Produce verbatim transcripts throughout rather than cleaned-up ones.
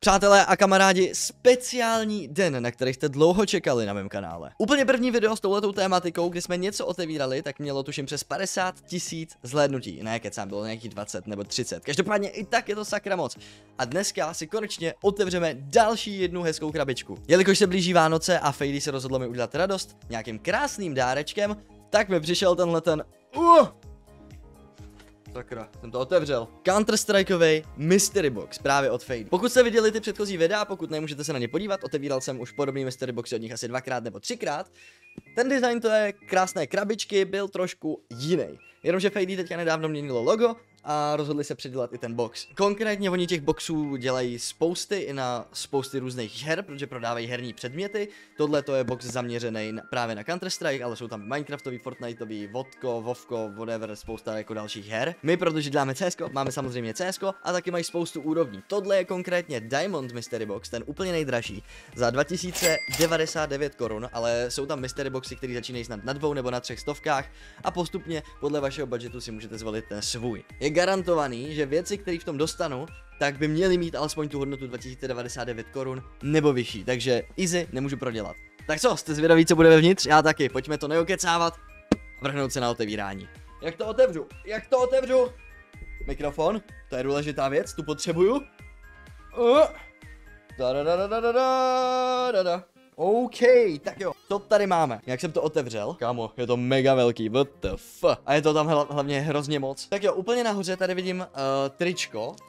Přátelé a kamarádi, speciální den, na který jste dlouho čekali na mém kanále. Úplně první video s touhletou tématikou, kdy jsme něco otevírali, tak mělo tuším přes padesát tisíc zhlédnutí. Ne, kecám, bylo nějakých dvacet nebo třicet. Každopádně i tak je to sakra moc. A dneska si konečně otevřeme další jednu hezkou krabičku. Jelikož se blíží Vánoce a Fejdy se rozhodlo mi udělat radost nějakým krásným dárečkem, tak mi přišel tenhle ten... Uh! Sakra, jsem to otevřel. Counter-Strikeový Mystery Box právě od Fejdy. Pokud jste viděli ty předchozí videa, pokud ne, můžete se na ně podívat, otevíral jsem už podobný Mystery Boxy od nich asi dvakrát nebo třikrát. Ten design to je krásné krabičky, byl trošku jiný. Jenomže Fejdy teďka nedávno měnilo logo a rozhodli se předělat i ten box. Konkrétně oni těch boxů dělají spousty i na spousty různých her, protože prodávají herní předměty. Tohle to je box zaměřený na, právě na Counter-Strike, ale jsou tam Minecraftový, Fortniteový, Vodko, Vovko, whatever, spousta jako dalších her. My, protože děláme C S ko, máme samozřejmě C S ko a taky mají spoustu úrovní. Tohle je konkrétně Diamond Mystery Box, ten úplně nejdražší, za dva tisíce devadesát devět korun, ale jsou tam Mystery Boxy, které začínají snad na dvou nebo na třech stovkách a postupně podle vašeho budgetu si můžete zvolit ten svůj. Je garantovaný, že věci, které v tom dostanu, tak by měly mít alespoň tu hodnotu dva tisíce devadesát devět korun nebo vyšší, takže easy, nemůžu prodělat. Tak co, jste zvědaví, co bude vevnitř? Já taky, pojďme to neokecávat a vrhnout se na otevírání. Jak to otevřu? Jak to otevřu? Mikrofon, to je důležitá věc, tu potřebuju. Uh. Da, da, da, da, da, da, da, da. OK, tak jo, to tady máme. Jak jsem to otevřel? Kámo, je to mega velký, what the fuck. A je to tam hla hlavně hrozně moc. Tak jo, úplně nahoře tady vidím uh, tričko. Uh,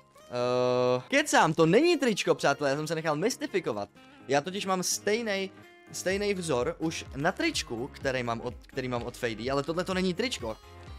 kecám, to není tričko, přátelé, já jsem se nechal mystifikovat. Já totiž mám stejný stejný vzor už na tričku, který mám od, který mám od Fejdy, ale tohle to není tričko.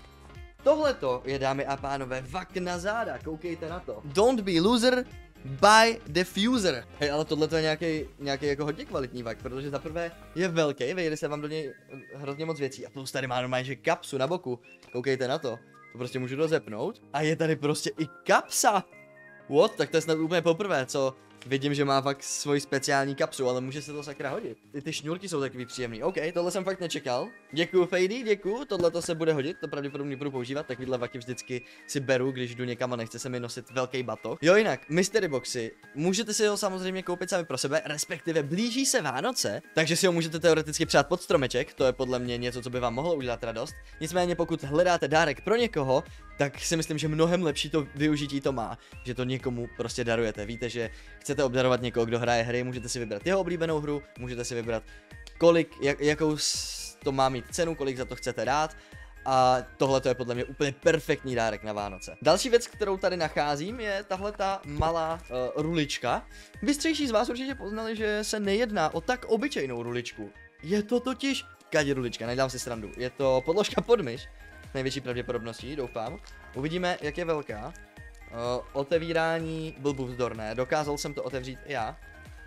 Tohleto je, dámy a pánové, vak na záda, koukejte na to. Don't be loser, buy diffuser. Hej, ale tohle to je nějaký, nějaký jako hodně kvalitní vak, protože za prvé je velký, vejde se vám do něj hrozně moc věcí a plus tady má normálně, že kapsu na boku, koukejte na to. To prostě můžu rozepnout a je tady prostě i kapsa. What? Tak to je snad úplně poprvé, co vidím, že má fakt svoji speciální kapsu, ale může se to sakra hodit. I ty šňůrky jsou takový příjemný. OK, tohle jsem fakt nečekal. Děkuju Fejdy, děkuju, tohle to se bude hodit, to pravděpodobně budu používat, takovýhle vaky vždycky si beru, když jdu někam a nechce se mi nosit velký batok. Jo, jinak, Mystery Boxy, můžete si ho samozřejmě koupit sami pro sebe, respektive blíží se Vánoce, takže si ho můžete teoreticky přát pod stromeček, to je podle mě něco, co by vám mohlo udělat radost. Nicméně pokud hledáte dárek pro někoho, tak si myslím, že mnohem lepší to využití to má, že to někomu prostě darujete. Víte, že chcete obdarovat někoho, kdo hraje hry, můžete si vybrat jeho oblíbenou hru, můžete si vybrat kolik, jak, jakou to má mít cenu, kolik za to chcete dát. A tohle to je podle mě úplně perfektní dárek na Vánoce. Další věc, kterou tady nacházím, je tahle ta malá uh, rulička. Bystřejší z vás určitě poznali, že se nejedná o tak obyčejnou ruličku. Je to totiž kadí rulička, nedělám si srandu. Je to podložka pod myš, největší pravděpodobností, doufám. Uvidíme, jak je velká. Uh, otevírání blbu vzdorné, dokázal jsem to otevřít i já.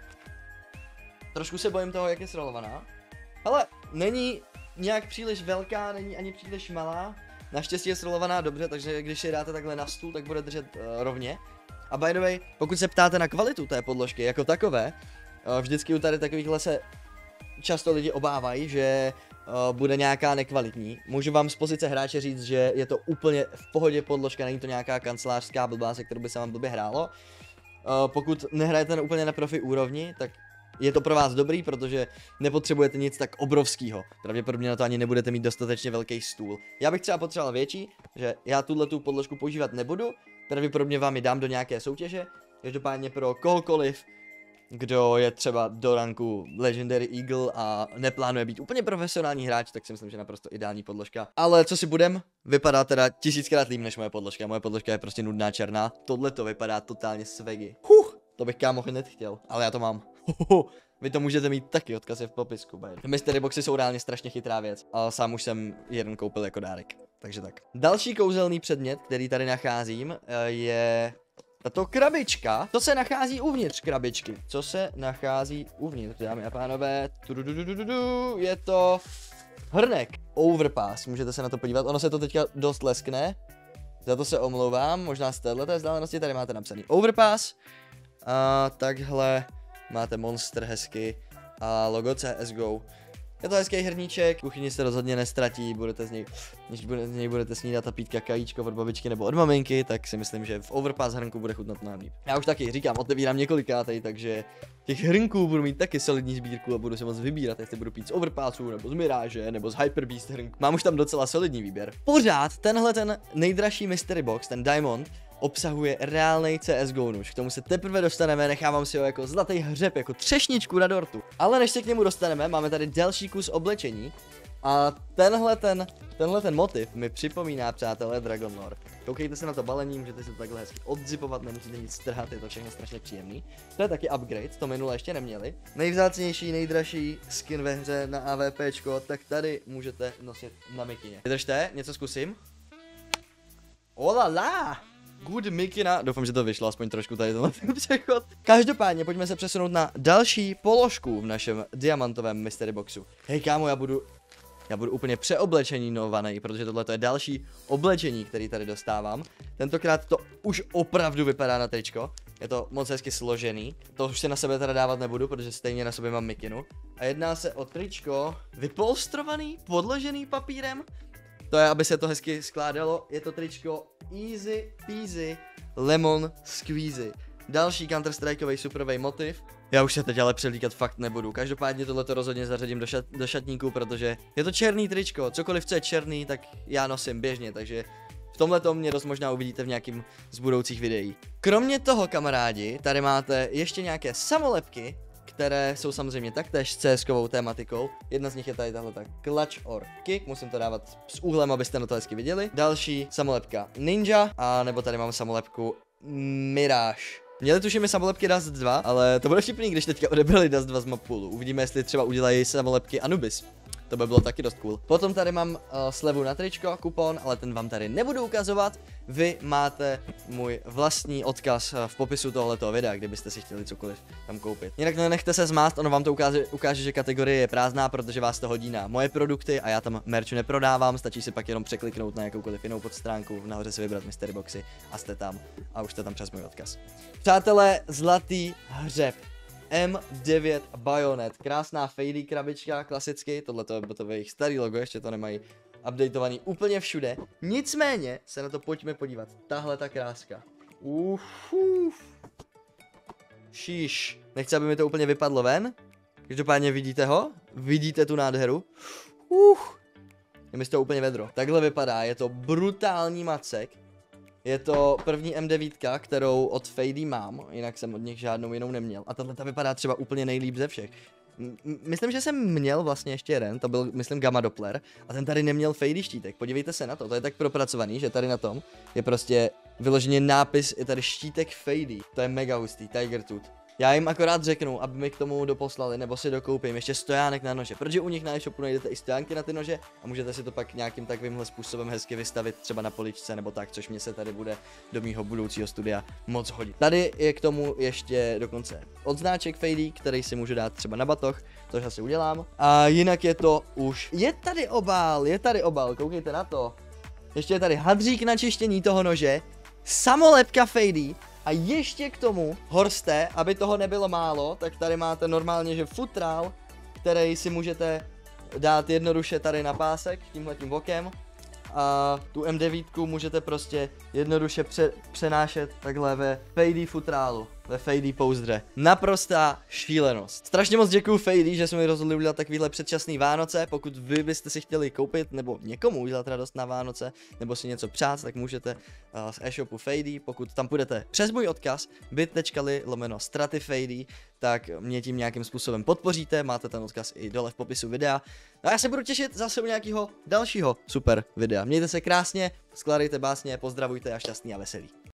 Trošku se bojím toho, jak je srolovaná. Ale není nějak příliš velká, není ani příliš malá. Naštěstí je srolovaná dobře, takže když je dáte takhle na stůl, tak bude držet uh, rovně. A by the way, pokud se ptáte na kvalitu té podložky jako takové, uh, vždycky u tady takovýchhle se často lidi obávají, že uh, bude nějaká nekvalitní. Můžu vám z pozice hráče říct, že je to úplně v pohodě podložka, není to nějaká kancelářská blbá, se kterou by se vám blbě hrálo. Uh, pokud nehrajete na úplně na profi úrovni, tak je to pro vás dobrý, protože nepotřebujete nic tak obrovského. Pravděpodobně na to ani nebudete mít dostatečně velký stůl. Já bych třeba potřeboval větší, že já tuhle podložku používat nebudu, pravděpodobně vám ji dám do nějaké soutěže, každopádně pro kohokoliv, kdo je třeba do ranku Legendary Eagle a neplánuje být úplně profesionální hráč, tak si myslím, že naprosto ideální podložka. Ale co si budem, vypadá teda tisíckrát líp než moje podložka. Moje podložka je prostě nudná černá. Tohle to vypadá totálně swaggy. Huh, to bych kámo hned chtěl, ale já to mám. Huhu. Vy to můžete mít taky, odkaz je v popisku. Bye. Mystery Boxy jsou reálně strašně chytrá věc. A sám už jsem jeden koupil jako dárek. Takže tak. Další kouzelný předmět, který tady nacházím, je tato krabička. To se nachází uvnitř krabičky. Co se nachází uvnitř, dámy a pánové? Tudududududu. Je to hrnek. Overpass. Můžete se na to podívat. Ono se to teďka dost leskne. Za to se omlouvám. Možná z této vzdálenosti tady máte napsaný Overpass. A takhle máte monster hezky a logo C S G O. Je to hezký hrníček, v kuchyni se rozhodně nestratí, budete z něj, když bude, z něj budete snídat a pít kakajíčko od babičky nebo od maminky, tak si myslím, že v Overpass hrnku bude chutnat mnohem líp. Já už taky říkám, otevírám několikátej, takže těch hrnků budu mít taky solidní sbírku a budu se moc vybírat, jestli budu pít z Overpassu, nebo z Mirage, nebo z Hyperbeast hrnk. Mám už tam docela solidní výběr. Pořád tenhle ten nejdražší mystery box, ten Diamond, obsahuje reálnej C S G O nůž. K tomu se teprve dostaneme, nechávám si ho jako zlatý hřeb, jako třešničku na dortu. Ale než se k němu dostaneme, máme tady další kus oblečení. A tenhle ten, tenhle ten motiv mi připomíná, přátelé, Dragon Lore. Koukejte se na to balení, můžete si to takhle hezky odzipovat, nemusíte nic strhat, je to všechno strašně příjemný. To je taky upgrade, to minule ještě neměli. Nejvzácnější, nejdražší skin ve hře na AWPčko, tak tady můžete nosit na mikině. Vydržte, něco zkusím. Olala! Good mikina. Doufám, že to vyšlo aspoň trošku tady tenhle přechod. Každopádně pojďme se přesunout na další položku v našem diamantovém mystery boxu. Hej kámo, já budu já budu úplně přeoblečení novaný, protože tohle je další oblečení, který tady dostávám. Tentokrát to už opravdu vypadá na tričko. Je to moc hezky složený. To už si na sebe teda dávat nebudu, protože stejně na sobě mám mikinu. A jedná se o tričko vypolstrovaný, podložený papírem. To je, aby se to hezky skládalo, je to tričko Easy Peasy Lemon Squeezy. Další Counter-Strikeový superový motiv. Já už se teď ale převlíkat fakt nebudu. Každopádně tohleto rozhodně zařadím do, šat, do šatníku, protože je to černý tričko. Cokoliv, co je černý, tak já nosím běžně, takže v tomhletom mě dost možná uvidíte v nějakým z budoucích videí. Kromě toho, kamarádi, tady máte ještě nějaké samolepky, které jsou samozřejmě taktéž s C S kovou tématikou. Jedna z nich je tady tahle tak Clutch or Kick, musím to dávat s úhlem, abyste na to hezky viděli. Další samolepka Ninja, a nebo tady mám samolepku Mirage. Měli tuším i samolepky Dust dva, ale to bude vtipný, když teďka odebrali Dust dva z mapulu. Uvidíme, jestli třeba udělají samolepky Anubis. To by bylo taky dost cool. Potom tady mám uh, slevu na tričko, kupon, ale ten vám tady nebudu ukazovat. Vy máte můj vlastní odkaz uh, v popisu tohoto videa, kdybyste si chtěli cokoliv tam koupit. Jinak nenechte se zmást, ono vám to ukáže, ukáže, že kategorie je prázdná, protože vás to hodí na moje produkty a já tam merchu neprodávám, stačí si pak jenom překliknout na jakoukoliv jinou podstránku, nahoře si vybrat mystery boxy a jste tam a už jste tam přes můj odkaz. Přátelé, zlatý hřeb. M devět Bayonet, krásná fadey krabička, klasicky, tohle to je jejich starý logo, ještě to nemají updateovaný úplně všude. Nicméně se na to pojďme podívat, tahle ta kráska. Uf, uf. Šíš, nechci, aby mi to úplně vypadlo ven. Každopádně vidíte ho? Vidíte tu nádheru? Uf. Je mi z toho úplně vedro. Takhle vypadá, je to brutální macek. Je to první M devět, kterou od Fadey mám, jinak jsem od nich žádnou jinou neměl. A tahle ta vypadá třeba úplně nejlíp ze všech. M myslím, že jsem měl vlastně ještě jeden, to byl, myslím, Gamma Doppler, a ten tady neměl Fadey štítek. Podívejte se na to, to je tak propracovaný, že tady na tom je prostě vyloženě nápis, je tady štítek Fadey. To je mega hustý, Tiger Tooth. Já jim akorát řeknu, aby mi k tomu doposlali, nebo si dokoupím ještě stojánek na nože, protože u nich na e-shopu najdete i stojánky na ty nože a můžete si to pak nějakým takovýmhle způsobem hezky vystavit třeba na poličce nebo tak, což mě se tady bude do mýho budoucího studia moc hodit. Tady je k tomu ještě dokonce odznáček Fadey, který si můžu dát třeba na batoh, což asi udělám. A jinak je to už, je tady obal, je tady obal, koukejte na to. Ještě je tady hadřík na čištění toho nože, samolepka Fadey. A ještě k tomu, Horste, aby toho nebylo málo, tak tady máte normálně, že futrál, který si můžete dát jednoduše tady na pásek, tímhletím bokem. A tu M devět můžete prostě jednoduše pře přenášet takhle ve Fadey futrálu, ve Fadey pouzdře. Naprostá šílenost. Strašně moc děkuju Fadey, že jsme mi rozhodli udělat takovýhle předčasný Vánoce. Pokud vy byste si chtěli koupit nebo někomu udělat radost na Vánoce, nebo si něco přát, tak můžete uh, z e-shopu Fadey. Pokud tam půjdete přes můj odkaz bit.ly lomeno straty Fadey, tak mě tím nějakým způsobem podpoříte, máte ten odkaz i dole v popisu videa. No a já se budu těšit zase u nějakého dalšího super videa. Mějte se krásně, skládejte básně, pozdravujte a šťastný a veselý.